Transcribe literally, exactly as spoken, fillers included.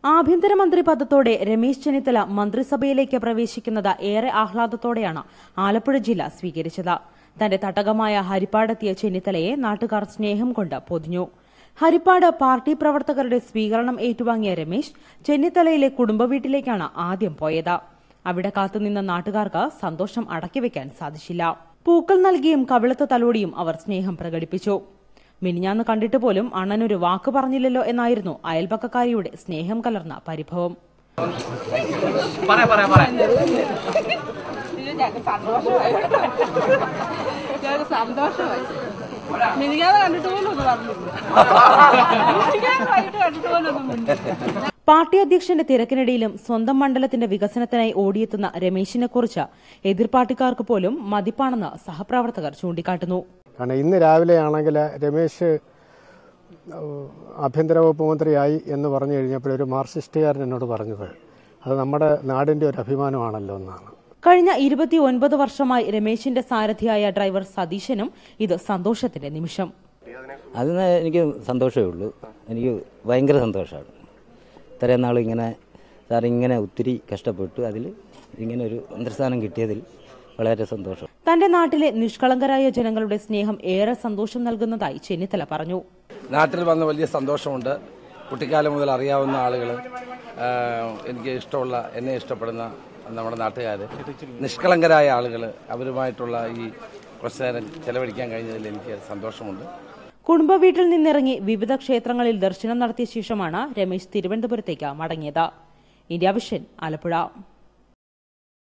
ആഭ്യന്തരമന്ത്രി പദത്തോടെ രമേശ് ചെന്നിത്തല മന്ത്രിസഭയിലേക്ക് പ്രവേശിക്കുന്നത് ഏറെ ആഹ്ലാദത്തോടെയാണ് ആലപ്പുഴ ജില്ല സ്വീകരിച്ചത്. തന്റെ തട്ടകമായ ഹരിപ്പാടെത്തിയ ചെന്നിത്തലയെ നാട്ടുകാർ സ്നേഹം കൊണ്ട് പൊതിഞ്ഞു. ഹരിപ്പാട് പാർട്ടി പ്രവർത്തകരുടെ സ്വീകരണം ഏറ്റുവാങ്ങിയ രമേശ് ചെന്നിത്തലയിലെ കുടുംബവീട്ടിലേക്കാണ് ആദ്യം പോയത്. അവിടെ കാത്തുനിന്ന നാട്ടുകാർക്ക് സന്തോഷം അടക്കിവെക്കാൻ സാധിച്ചില്ല. പൂക്കൾ നൽകിയും കവിളത്ത് തലോടിയും അവർ സ്നേഹം പ്രകടിപ്പിച്ചു. മിനിഞ്ഞാന്ന് കണ്ടിട്ട് പോലും അണ്ണനൊരു വാക്ക് പറഞ്ഞില്ലല്ലോ എന്നായിരുന്നു അയൽപക്കക്കാരിയുടെ സ്നേഹം കലർന്ന പരിഭവം. പാർട്ടി അധ്യക്ഷന്റെ തിരക്കിനിടയിലും സ്വന്തം മണ്ഡലത്തിന്റെ വികസനത്തിനായി ഓടിയെത്തുന്ന രമേശിനെ കുറിച്ച് എതിർപാർട്ടിക്കാർക്ക് പോലും മതിപ്പാണെന്ന് സഹപ്രവർത്തകർ ചൂണ്ടിക്കാട്ടുന്നു. കാരണം ഇന്ന് രാവിലെയാണെങ്കിൽ രമേശ് ആഭ്യന്തര വകുപ്പ് മന്ത്രിയായി എന്ന് പറഞ്ഞു കഴിഞ്ഞപ്പോൾ ഒരു മാർക്സിസ്റ്റുകാരൻ എന്നോട് പറഞ്ഞത് അത് നമ്മുടെ നാടിന്റെ ഒരു അഭിമാനമാണല്ലോ എന്നാണ്. കഴിഞ്ഞ ഇരുപത്തി ഒൻപത് വർഷമായി രമേശിന്റെ സാരഥിയായ ഡ്രൈവർ സതീശനും ഇത് സന്തോഷത്തിന്റെ നിമിഷം. അതിന് എനിക്ക് സന്തോഷമേ ഉള്ളൂ. എനിക്ക് ഭയങ്കര സന്തോഷമാണ്. ഇത്രയും നാൾ ഇങ്ങനെ സാർ ഇങ്ങനെ ഒത്തിരി കഷ്ടപ്പെട്ടു അതിൽ ഇങ്ങനെ ഒരു മന്ത്രിസ്ഥാനം കിട്ടിയതിൽ വളരെ സന്തോഷം. തന്റെ നാട്ടിലെ നിഷ്കളങ്കരായ ജനങ്ങളുടെ സ്നേഹം ഏറെ സന്തോഷം നൽകുന്നതായി ചെന്നിത്തല പറഞ്ഞു. നാട്ടിൽ വന്ന വലിയ സന്തോഷമുണ്ട്. കുട്ടിക്കാലം മുതൽ അറിയാവുന്ന ആളുകൾ, എനിക്ക് ഇഷ്ടമുള്ള എന്നെ ഇഷ്ടപ്പെടുന്ന നമ്മുടെ നാട്ടുകാർ, നിഷ്കളങ്കരായ ആളുകൾ, അവരുമായിട്ടുള്ള ഈ കുറച്ചു നേരം ചെലവഴിക്കാൻ കഴിഞ്ഞതിൽ എനിക്ക് സന്തോഷമുണ്ട്. കുടുംബവീട്ടിൽ നിന്നിറങ്ങി വിവിധ ക്ഷേത്രങ്ങളിൽ ദർശനം നടത്തിയ ശേഷമാണ് രമേശ് തിരുവനന്തപുരത്തേക്ക് മടങ്ങിയത്. India vision, Alappuzha.